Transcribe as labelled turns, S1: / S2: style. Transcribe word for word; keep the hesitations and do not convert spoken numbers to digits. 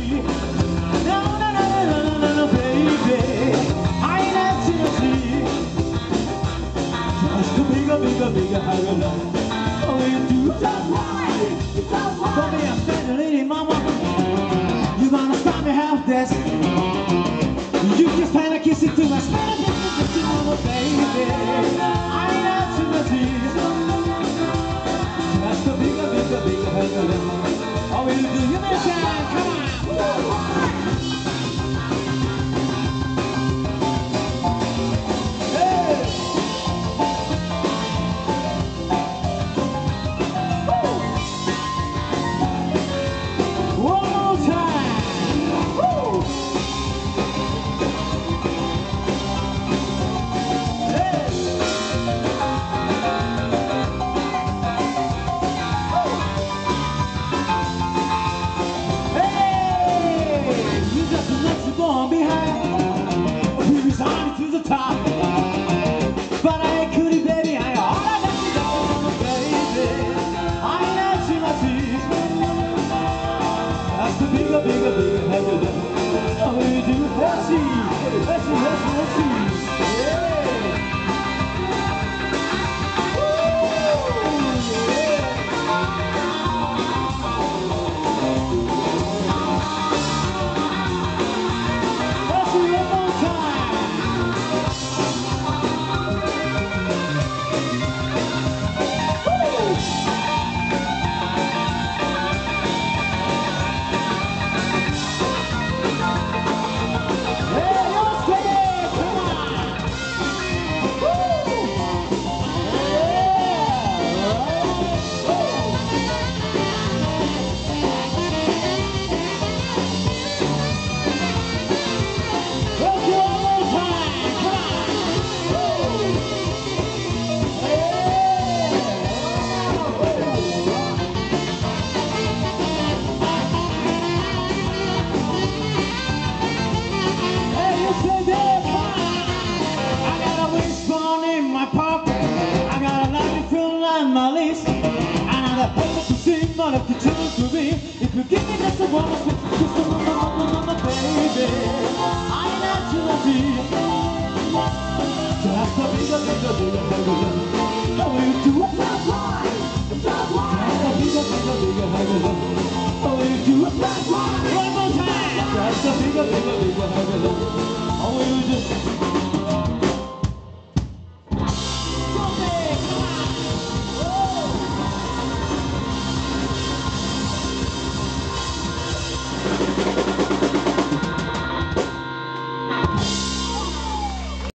S1: see. No, no, no, no, no, no, no, baby. I ain't asking to see. Just a bigger, bigger, bigger higher love. Oh, you do just right. For me, I'm standing lady, mama. You wanna stop me half this? You just kinda kiss it to my spine. Oh, baby. I ain't asking to see. Just a bigger, bigger, bigger higher love. Oh, you do you make that? Come on. Bigger, bigger, bigger, higher love. Oh, you do. Let's see, let's see, let's see, let's see. Yeah. Let's see one more time. If you turn to me, if you give me just a moment, just a moment, baby, I naturally just a bigger, bigger, bigger, bigger love. Oh, you do it just right, just right. Just a bigger, bigger, bigger, bigger love. Oh, you do it just right. One more time. Just a bigger, bigger.